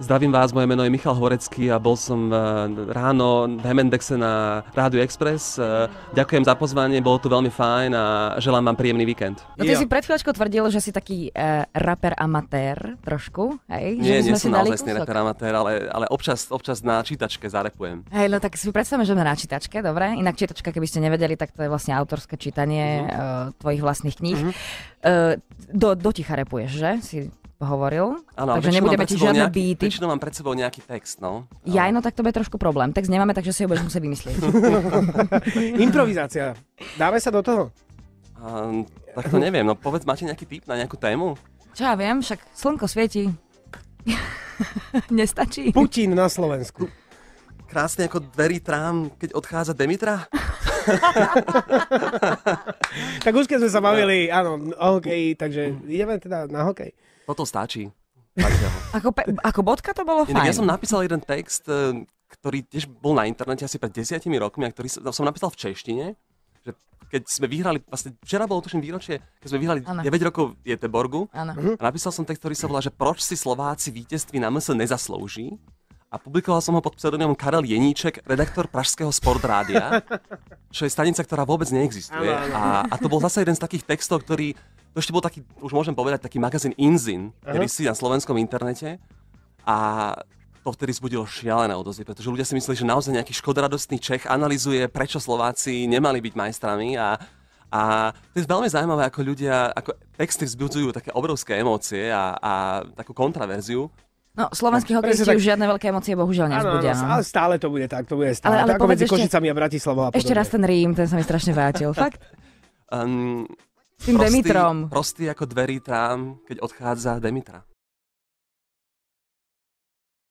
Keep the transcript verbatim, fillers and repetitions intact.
Zdravím vás, moje meno je Michal Horecký a bol som ráno v Hemendexe na Rádiu Express. Ďakujem za pozvanie, bolo to veľmi fajn a želám vám príjemný víkend. No ty jo. si pred chvíľočkou tvrdil, že si taký uh, rapper amatér trošku, hej? Nie, že nie som naozaj rapper amatér, ale, ale občas, občas na čítačke zarepujem. Hej, no tak si predstavme, že sme na čítačke, dobre? Inak čítačka, keby ste nevedeli, tak to je vlastne autorské čítanie uh-huh. uh, tvojich vlastných kníh. Uh-huh. Uh, do, do ticha repuješ, že? Si hovoril. Áno, takže nebudeme ti žiadne nejaký, beaty. Väčšinou mám pred sebou nejaký text, no. Ja, no tak to bude trošku problém. Text nemáme, takže si ho budeš musieť vymyslieť. Improvizácia. Dáme sa do toho? Um, tak to neviem, no povedz, máte nejaký tip na nejakú tému? Čo ja viem, však slnko svieti. Nestačí? Putin na Slovensku. Krásne ako dverí trám, keď odchádza Demitra. Tak už keď sme sa bavili, áno, o hokeji, takže ideme teda na hokej. Toto stačí. Ako, pe- ako bodka to bolo Inak fajn. ja som napísal jeden text, ktorý tiež bol na internete asi pred desiatimi rokmi, a ktorý som napísal v češtine, že keď sme vyhrali, vlastne včera bolo tuším výročie, keď sme vyhrali ano. deväť rokov v Göteborgu, a napísal som text, ktorý sa volá, že proč si Slováci víťazství na em es nezaslouží. A publikoval som ho pod pseudonymom Karel Jeníček, redaktor pražského Sportrádia, čo je stanica, ktorá vôbec neexistuje. Ano, ano. A, a to bol zase jeden z takých textov, ktorý, to ešte bol taký, už môžem povedať, taký magazín Inzin, ktorý si na slovenskom internete. A to vtedy zbudilo šialené odozvy, pretože ľudia si mysleli, že naozaj nejaký škodoradostný Čech analyzuje, prečo Slováci nemali byť majstrami. A, a to je veľmi zaujímavé, ako ľudia, ako texty vzbudzujú také obrovské emócie a, a takú kontraverziu. No, slovenskí hokejisti tak... už žiadne veľké emócie bohužiaľ nezbudia. No, no, ale stále to bude tak, to bude stále. Ale, ale tak, ako medzi ešte, Košicami a Bratislavou a podobne. Ešte raz ten Rím, ten sa mi strašne vrátil. Fakt? Um, S tým prostý, Demitrom. Prostý ako dverí trám, keď odchádza Demitra.